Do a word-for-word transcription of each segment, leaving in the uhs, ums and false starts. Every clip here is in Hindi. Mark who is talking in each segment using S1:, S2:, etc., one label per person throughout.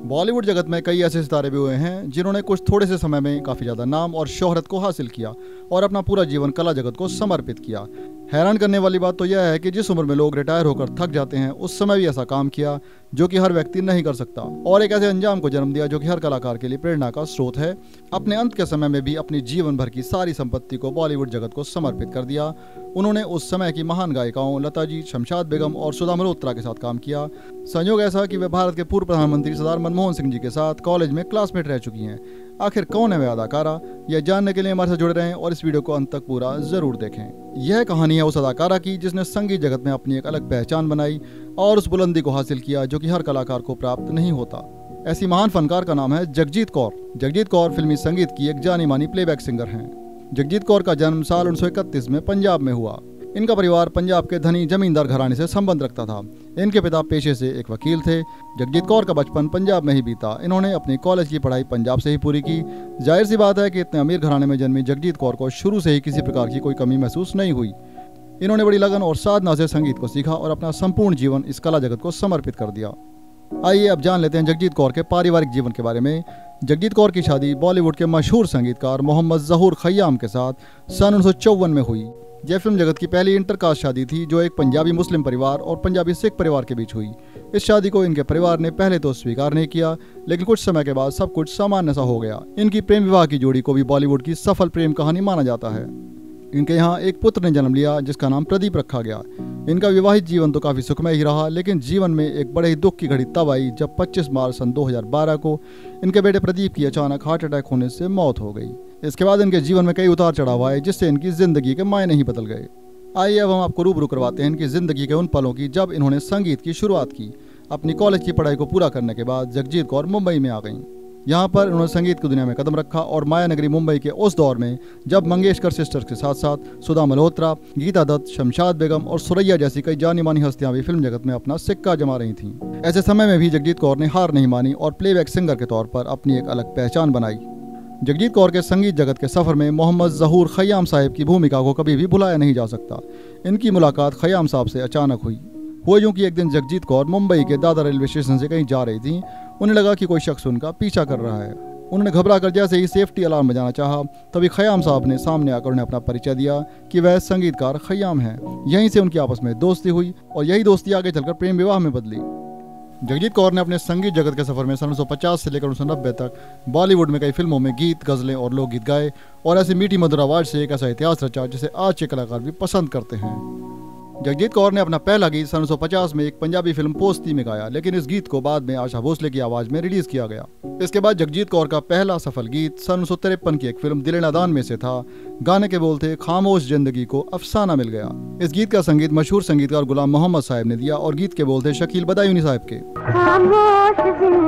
S1: बॉलीवुड जगत में कई ऐसे सितारे भी हुए हैं जिन्होंने कुछ थोड़े से समय में काफ़ी ज़्यादा नाम और शोहरत को हासिल किया और अपना पूरा जीवन कला जगत को समर्पित किया। हैरान करने वाली बात तो यह है कि जिस उम्र में लोग रिटायर होकर थक जाते हैं उस समय भी ऐसा काम किया जो कि हर व्यक्ति नहीं कर सकता और एक ऐसे अंजाम को जन्म दिया जो कि हर कलाकार के लिए प्रेरणा का स्रोत है। अपने अंत के समय में भी अपनी जीवन भर की सारी संपत्ति को बॉलीवुड जगत को समर्पित कर दिया। उन्होंने उस समय की महान गायिकाओं लता जी, शमशाद बेगम और सुधा मल्होत्रा के साथ काम किया। संयोग ऐसा कि वे भारत के पूर्व प्रधानमंत्री सरदार मनमोहन सिंह जी के साथ कॉलेज में क्लासमेट रह चुकी हैं। आखिर कौन है वे अदाकारा, यह जानने के लिए हमारे साथ जुड़े रहें और इस वीडियो को अंत तक पूरा जरूर देखें। यह कहानी है उस अदाकारा की जिसने संगीत जगत में अपनी एक अलग पहचान बनाई और उस बुलंदी को हासिल किया जो कि हर कलाकार को प्राप्त नहीं होता। ऐसी महान फनकार का नाम है जगजीत कौर। जगजीत कौर फिल्मी संगीत की एक जानी मानी प्लेबैक सिंगर हैं। जगजीत कौर का जन्म साल उन्नीस सौ इकतीस में पंजाब में हुआ। इनका परिवार पंजाब के धनी जमींदार घराने से संबंध रखता था। इनके पिता पेशे से एक वकील थे। जगजीत कौर का बचपन पंजाब में ही बीता। इन्होंने अपनी कॉलेज की पढ़ाई पंजाब से ही पूरी की। जाहिर सी बात है कि इतने अमीर घराने में जन्मी जगजीत कौर को शुरू से ही किसी प्रकार की कोई कमी महसूस नहीं हुई। इन्होंने बड़ी लगन और साधना से संगीत को सीखा और अपना संपूर्ण जीवन इस कला जगत को समर्पित कर दिया। आइए अब जान लेते हैं जगजीत कौर के पारिवारिक जीवन के बारे में। जगजीत कौर की शादी बॉलीवुड के मशहूर संगीतकार मोहम्मद ज़हूर खय्याम के साथ सन उन्नीस सौ चौवन में हुई। यह फिल्म जगत की पहली इंटरकास्ट शादी थी जो एक पंजाबी मुस्लिम परिवार और पंजाबी सिख परिवार के बीच हुई। इस शादी को इनके परिवार ने पहले तो स्वीकार नहीं किया, लेकिन कुछ समय के बाद सब कुछ सामान्य सा हो गया। इनकी प्रेम विवाह की जोड़ी को भी बॉलीवुड की सफल प्रेम कहानी माना जाता है। इनके यहाँ एक पुत्र ने जन्म लिया जिसका नाम प्रदीप रखा गया। इनका विवाहित जीवन तो काफ़ी सुखमय ही रहा, लेकिन जीवन में एक बड़े ही दुख की घड़ी तब आई जब पच्चीस मार्च सन दो हज़ार बारह को इनके बेटे प्रदीप की अचानक हार्ट अटैक होने से मौत हो गई। इसके बाद इनके जीवन में कई उतार चढ़ाव आए जिससे इनकी जिंदगी के मायने ही बदल गए। आइए अब हम आपको रूबरू करवाते हैं इनकी जिंदगी के उन पलों की जब इन्होंने संगीत की शुरुआत की। अपनी कॉलेज की पढ़ाई को पूरा करने के बाद जगजीत कौर मुंबई में आ गईं। यहाँ पर उन्होंने संगीत की दुनिया में कदम रखा और माया नगरी मुंबई के उस दौर में जब मंगेशकर सिस्टर्स के साथ साथ सुधा मल्होत्रा, गीता दत्त, शमशाद बेगम और सुरैया जैसी कई जानी मानी हस्तियां भी फिल्म जगत में अपना सिक्का जमा रही थीं। ऐसे समय में भी जगजीत कौर ने हार नहीं मानी और प्लेबैक सिंगर के तौर पर अपनी एक अलग पहचान बनाई। जगजीत कौर के संगीत जगत के सफर में मोहम्मद ज़हूर खय्याम साहब की भूमिका को कभी भी भुलाया नहीं जा सकता। इनकी मुलाकात खय्याम साहब से अचानक हुई। हुआ यूं कि एक दिन जगजीत कौर मुंबई के दादर रेलवे स्टेशन से कहीं जा रही थी। उन्हें लगा कि कोई शख्स उनका पीछा कर रहा है। उन्होंने घबरा कर जैसे ही सेफ्टी अलार्म बजाना चाहा तभी खय्याम साहब ने सामने आकर उन्हें अपना परिचय दिया कि वह संगीतकार खय्याम हैं। यहीं से उनकी आपस में दोस्ती हुई और यही दोस्ती आगे चलकर प्रेम विवाह में बदली। जगजीत कौर ने अपने संगीत जगत के सफर में सन उन्नीस सौ पचास से लेकर उन्नीस सौ नब्बे तक बॉलीवुड में कई फिल्मों में गीत, गजलें और लोकगीत गाए और ऐसी मीठी मधुर आवाज से एक ऐसा इतिहास रचा जिसे आज के कलाकार भी पसंद करते हैं। जगजीत कौर ने अपना पहला गीत सन उन्नीस सौ पचास में एक पंजाबी फिल्म पोस्ती में गाया, लेकिन इस गीत को बाद में आशा भोसले की आवाज में रिलीज किया गया। इसके बाद जगजीत कौर का पहला सफल गीत सन उन्नीस सौ तिरपन की एक फिल्म दिल नादान में से था। गाने के बोल थे, खामोश जिंदगी को अफसाना मिल गया। इस गीत का संगीत मशहूर संगीतकार गुलाम मोहम्मद साहब ने दिया और गीत के बोल थे शकील बदायूनी साहब के। खामोश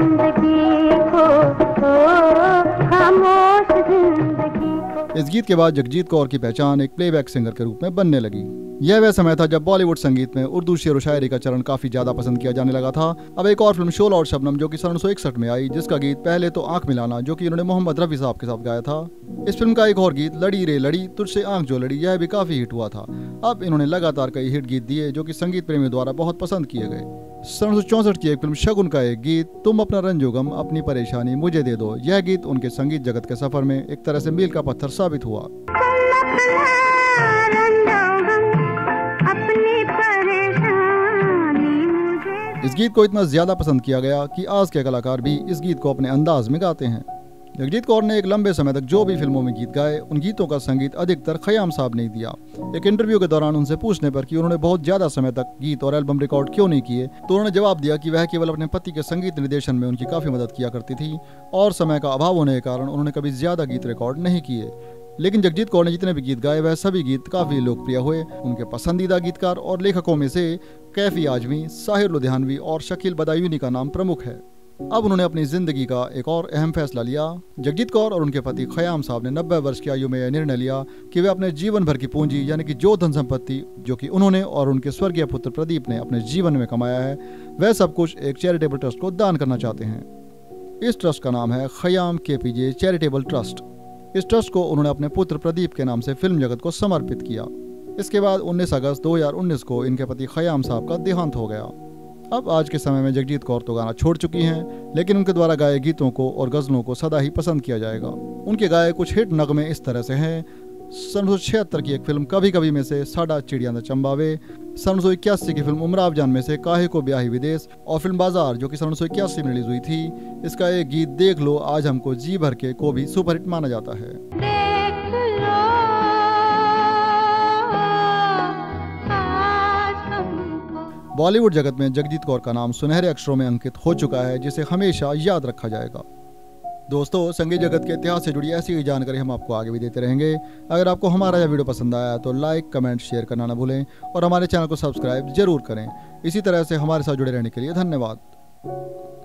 S1: जिंदगी को, खामोश जिंदगी को। इस गीत के बाद जगजीत कौर की पहचान एक प्लेबैक सिंगर के रूप में बनने लगी। यह वह समय था जब बॉलीवुड संगीत में उर्दू शेर व शायरी का चरण काफी ज्यादा पसंद किया जाने लगा था। अब एक और फिल्म शोला और शबनम जो कि सन उन्नीस सौ इकसठ में आई, जिसका गीत पहले तो आंख मिलाना जो कि इन्होंने मोहम्मद रफी साहब के साथ गाया था। इस फिल्म का एक और गीत लड़ी रे लड़ी तुझसे आंख जो लड़ी, यह भी काफी हिट हुआ था। अब इन्होंने लगातार कई हिट गीत दिए जो कि संगीत प्रेमियों द्वारा बहुत पसंद किए गए। सन उन्नीस सौ चौसठ की एक फिल्म शगुन का एक गीत तुम अपना रंजो गम अपनी परेशानी मुझे दे दो, यह गीत उनके संगीत जगत के सफर में एक तरह से मील का पत्थर साबित हुआ। इस गीत को इतना ज्यादा पसंद किया गया कि आज के कलाकार भी इस गीत को अपने अंदाज में गाते हैं। जगजीत कौर ने एक लंबे समय तक जो भी फिल्मों में गीत गाए उन गीतों का संगीत अधिकतर खय्याम साहब ने दिया। एक इंटरव्यू के दौरान उनसे पूछने पर कि उन्होंने बहुत ज्यादा समय तक गीत और एल्बम रिकॉर्ड क्यों नहीं किए तो उन्होंने जवाब दिया कि वह केवल अपने पति के संगीत निर्देशन में उनकी काफी मदद किया करती थी और समय का अभाव होने के कारण उन्होंने कभी ज्यादा गीत रिकॉर्ड नहीं किए। लेकिन जगजीत कौर ने जितने भी गीत गाए वह सभी गीत काफी लोकप्रिय हुए। उनके पसंदीदा गीतकार और लेखकों में से कैफी आजमी, साहिर लुधियानवी और शकील बदायूनी का नाम प्रमुख है। अब उन्होंने अपनी जिंदगी का एक और अहम फैसला लिया। जगजीत कौर और उनके पति खय्याम साहब ने नब्बे वर्ष की आयु में यह निर्णय लिया कि वे अपने जीवन भर की पूंजी यानी कि जो धन संपत्ति जो कि उन्होंने और उनके स्वर्गीय पुत्र प्रदीप ने अपने जीवन में कमाया है वह सब कुछ एक चैरिटेबल ट्रस्ट को दान करना चाहते हैं। इस ट्रस्ट का नाम है खय्याम केपीजे चैरिटेबल ट्रस्ट। इस ट्रस्ट को उन्होंने अपने पुत्र प्रदीप के नाम से फिल्म जगत को समर्पित किया। इसके बाद उन्नीस अगस्त दो हज़ार उन्नीस को इनके पति खय्याम साहब का देहांत हो गया। अब आज के समय में जगजीत कौर तो गाना छोड़ चुकी हैं, लेकिन उनके द्वारा गाए गीतों को और गज़लों को सदा ही पसंद किया जाएगा। उनके गाए कुछ हिट नगमे इस तरह से हैं। सन उन्नीस सौ छिहत्तर की एक फिल्म कभी कभी में से साडा चिड़िया द चंबावे, सन उन्नीस सौ इक्यासी की फिल्म उमराव जान में से काहे को ब्याही विदेश, और फिल्म बाजार जो कि सन उन्नीस सौ इक्यासी में रिलीज हुई थी, इसका एक गीत देख लो आज हमको जी भर के को भी सुपरहिट माना जाता है। बॉलीवुड जगत में जगजीत कौर का नाम सुनहरे अक्षरों में अंकित हो चुका है, जिसे हमेशा याद रखा जाएगा। दोस्तों, संगीत जगत के इतिहास से जुड़ी ऐसी ही जानकारी हम आपको आगे भी देते रहेंगे। अगर आपको हमारा यह वीडियो पसंद आया तो लाइक, कमेंट, शेयर करना ना भूलें और हमारे चैनल को सब्सक्राइब जरूर करें। इसी तरह से हमारे साथ जुड़े रहने के लिए धन्यवाद।